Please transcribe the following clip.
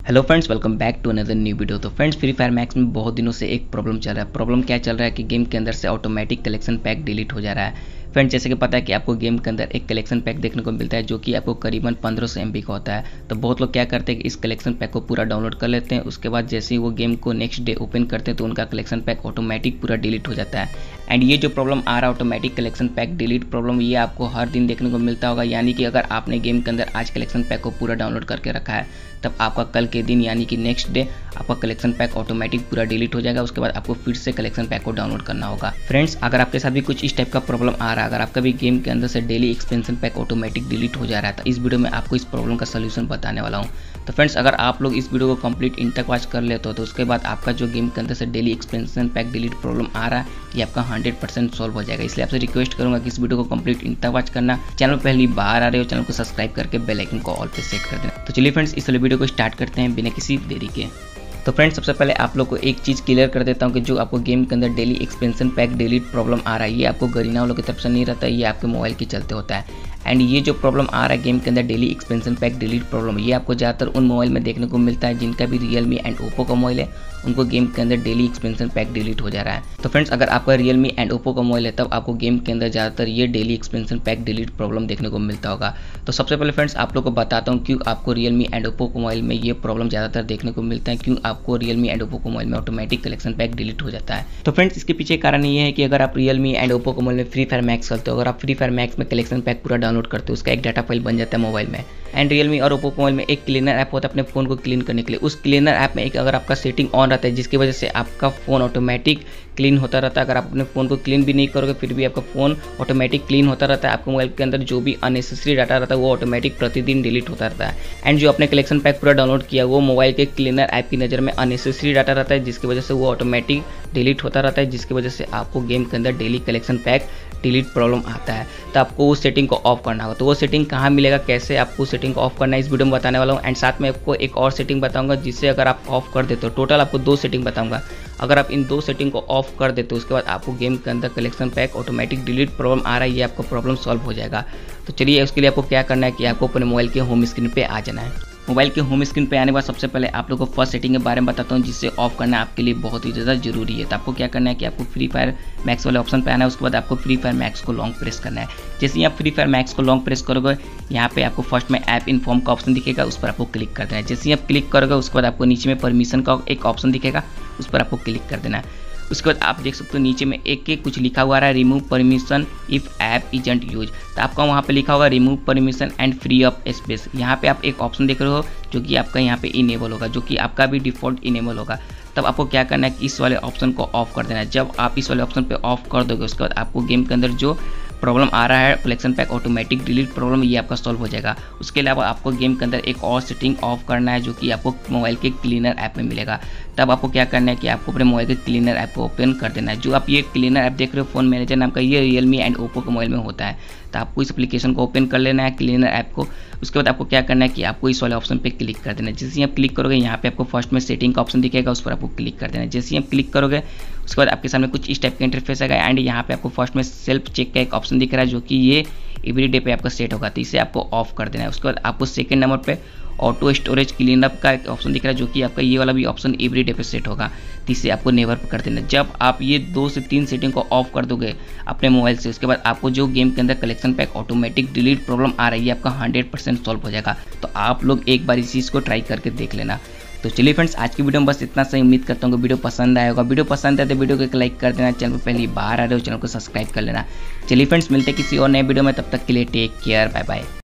Hello friends, welcome back to another new video. तो friends, Free Fire Max में बहुत दिनों से एक प्रॉब्लम चल रहा है। प्रॉब्लम क्या चल रहा है कि गेम के अंदर से ऑटोमेटिक कलेक्शन पैक डिलीट हो जा रहा है। फ्रेंड्स, जैसे कि पता है कि आपको गेम के अंदर एक कलेक्शन पैक देखने को मिलता है जो कि आपको करीबन 1500 MB का होता है। तो बहुत लोग क्या करते हैं कि इस कलेक्शन पैक को पूरा डाउनलोड कर लेते हैं। उसके बाद जैसे ही वो गेम को नेक्स्ट डे ओपन करते हैं तो उनका कलेक्शन पैक ऑटोमेटिक पूरा डिलीट हो जाता है। एंड ये जो प्रॉब्लम आ रहा है automatic collection pack delete problem, ये आपको हर दिन देखने को मिलता होगा। यानी कि अगर आपने गेम के अंदर आज कलेक्शन पैक को पूरा डाउनलोड करके रखा है, तब आपका कल के दिन यानी कि नेक्स्ट डे आपका कलेक्शन पैक ऑटोमेटिक पूरा डिलीट हो जाएगा। उसके बाद आपको फिर से कलेक्शन पैक को डाउनलोड करना होगा। फ्रेंड्स, अगर आपके साथ भी कुछ इस टाइप का प्रॉब्लम आ रहा है, अगर आपका भी गेम के अंदर से daily expansion pack automatic delete हो जा रहा है, तो इस वीडियो में आपको इस प्रॉब्लम का सलूशन बताने वाला हूँ। तो फ्रेंड्स, अगर आप लोग इस वीडियो को कंप्लीट इन तक वॉच कर लेते हो तो उसके बाद आपका जो गेम के अंदर से daily expansion pack delete problem आ रहा है, ये आपका 100% सॉल्व हो जाएगा। इसलिए आपसे रिक्वेस्ट करूंगा कि इस वीडियो को कंप्लीट इन तक वॉच करना। चैनल पहली बार आ रहे हो, चैनल को सब्सक्राइब करके बेल आइकन को ऑल पे सेट कर देना। तो चलिए फ्रेंड्स, इस वाले वीडियो को स्टार्ट करते हैं बिना किसी देरी के। तो फ्रेंड्स, सबसे पहले आप लोग को एक चीज़ क्लियर कर देता हूँ कि जो आपको गेम के अंदर daily expansion pack delete problem आ रहा है, ये आपको गरीना वालों की तरफ से नहीं रहता है, ये आपके मोबाइल के चलते होता है। एंड ये जो प्रॉब्लम आ रहा है गेम के अंदर daily expansion pack delete problem, ये आपको ज़्यादातर उन मोबाइल में देखने को मिलता है जिनका भी रियलमी एंड ओप्पो का मोबाइल है, उनको गेम के अंदर डेली एक्सपेंशन पैक डिलीट हो जा रहा है। तो फ्रेंड्स, अगर आपका रियलमी एंड ओप्पो का मोबाइल है तब आपको गेम के अंदर ज़्यादातर ये daily expansion pack delete problem देखने को मिलता होगा। तो सबसे पहले फ्रेंड्स, आप लोग को बताता हूँ क्यों आपको रियलमी एंड ओप्पो के मोबाइल में ये प्रॉब्लम ज़्यादातर देखने को मिलता है, क्यों आपको रियलमी एंड ओप्पो के मोबाइल में ऑटोमेटिक कलेक्शन पैक डिलीट हो जाता है। तो फ्रेंड्स, इसके पीछे कारण ये है कि अगर आप रियलमी एंड ओप्पो के मोबाइल में फ्री फायर मैक्स खेलते हो, अगर आप फ्री फायर मैक्स में कलेक्शन पैक पूरा डाउनलोड करते हो, उसका एक डाटा फाइल बन जाता है मोबाइल में। एंड रियलमी और ओप्पो मोबाइल में एक क्लीनर ऐप होता है अपने फ़ोन को क्लीन करने के लिए। उस क्लीनर ऐप में एक अगर आपका सेटिंग ऑन रहता है जिसकी वजह से आपका फ़ोन ऑटोमेटिक क्लीन होता रहता है। अगर आप अपने फ़ोन को क्लीन भी नहीं करोगे फिर भी आपका फ़ोन ऑटोमेटिक क्लीन होता रहता है। आपके मोबाइल के अंदर जो भी अननेसेसरी डाटा रहता है वो ऑटोमेटिक प्रतिदिन डिलीट होता रहता है। एंड जो आपने कलेक्शन पैक पूरा डाउनलोड किया वो मोबाइल के क्लीनर ऐप की नज़र में अननेसेसरी डाटा रहता है, जिसकी वजह से वो ऑटोमेटिक डिलीट होता रहता है, जिसकी वजह से आपको गेम के अंदर daily collection pack delete problem आता है। तो आपको उस सेटिंग को ऑफ करना होगा। तो वो सेटिंग कहाँ मिलेगा, कैसे आपको सेटिंग को ऑफ करना है, इस वीडियो में बताने वाला हूँ। एंड साथ में आपको एक और सेटिंग बताऊंगा जिससे अगर आप ऑफ कर देते हो, टोटल आपको 2 सेटिंग बताऊंगा। अगर आप इन 2 सेटिंग को ऑफ कर देते हो उसके बाद आपको गेम के अंदर collection pack automatic delete problem आ रहा है, ये आपका प्रॉब्लम सॉल्व हो जाएगा। तो चलिए, उसके लिए आपको क्या करना है कि आपको अपने मोबाइल के होम स्क्रीन पे आ जाना है। मोबाइल के होम स्क्रीन पे आने के बाद सबसे पहले आप लोगों को फर्स्ट सेटिंग के बारे में बताता हूँ जिससे ऑफ करना आपके लिए बहुत ही ज़्यादा जरूरी है। तो आपको क्या करना है कि आपको फ्री फायर मैक्स वाले ऑप्शन पे आना है। उसके बाद आपको फ्री फायर मैक्स को लॉन्ग प्रेस करना है। जैसे ही आप फ्री फायर मैक्स को लॉन्ग प्रेस करोगे, यहाँ पे आपको फर्स्ट में ऐप इन्फॉर्म का ऑप्शन दिखेगा, उस पर आपको क्लिक कर देना है। जैसे ही आप क्लिक करोगे उसके बाद आपको नीचे में परमिशन का एक ऑप्शन दिखेगा, उस पर आपको क्लिक कर देना है। उसके बाद आप देख सकते हो नीचे में एक कुछ लिखा हुआ है, remove permission if app isn't use. तो आपका वहाँ पे लिखा होगा remove permission and free up space. यहाँ पे आप एक ऑप्शन देख रहे हो जो कि आपका यहाँ पे इनेबल होगा, जो कि आपका भी डिफ़ॉल्ट इनेबल होगा। तब आपको क्या करना है कि इस वाले ऑप्शन को ऑफ कर देना है। जब आप इस वाले ऑप्शन पे ऑफ कर दोगे उसके बाद आपको गेम के अंदर जो प्रॉब्लम आ रहा है collection pack automatic delete problem, ये आपका सॉल्व हो जाएगा। उसके अलावा आपको गेम के अंदर एक और सेटिंग ऑफ करना है जो कि आपको मोबाइल के क्लीनर ऐप में मिलेगा। तब आपको क्या करना है कि आपको अपने मोबाइल के क्लीनर ऐप को ओपन कर देना है। जो आप ये क्लीनर ऐप देख रहे हो फ़ोन मैनेजर नाम का, ये रियलमी एंड ओप्पो के मोबाइल में होता है। तो आपको इस एप्लीकेशन को ओपन कर लेना है, क्लीनर ऐप को। उसके बाद आपको क्या करना है कि आपको इस वाले ऑप्शन पे क्लिक कर देना है। जैसे ही आप क्लिक करोगे यहाँ पे आपको फर्स्ट में सेटिंग का ऑप्शन दिखेगा, उस पर आपको क्लिक कर देना है। जैसे ही आप क्लिक करोगे उसके बाद आपके सामने कुछ इस टाइप का इंटरफेस आएगा। एंड यहाँ पे आपको फर्स्ट में सेल्फ चेक का एक ऑप्शन दिख रहा है जो कि ये एवरी डे पे आपका सेट होगा, तो इसे आपको ऑफ कर देना है। उसके बाद आपको सेकंड नंबर पे ऑटो स्टोरेज क्लीन अप का एक ऑप्शन दिख रहा है जो कि आपका ये वाला भी ऑप्शन एवरी डे पे सेट होगा, तो इसे आपको नेवर पे कर देना है। जब आप ये 2 से 3 सेटिंग को ऑफ कर दोगे अपने मोबाइल से, उसके बाद आपको जो गेम के अंदर collection pack automatic delete problem आ रही है आपका 100% सॉल्व हो जाएगा। तो आप लोग एक बार इस चीज़ को ट्राई करके देख लेना। तो चलिए फ्रेंड्स, आज की वीडियो में बस इतना सा। उम्मीद करता हूँ कि वीडियो पसंद आया होगा। वीडियो पसंद आए तो वीडियो को एक लाइक कर देना। चैनल पर पहली बार आ रहे हो चैनल को सब्सक्राइब कर लेना। चलिए फ्रेंड्स, मिलते हैं किसी और नए वीडियो में, तब तक के लिए टेक केयर, बाय बाय।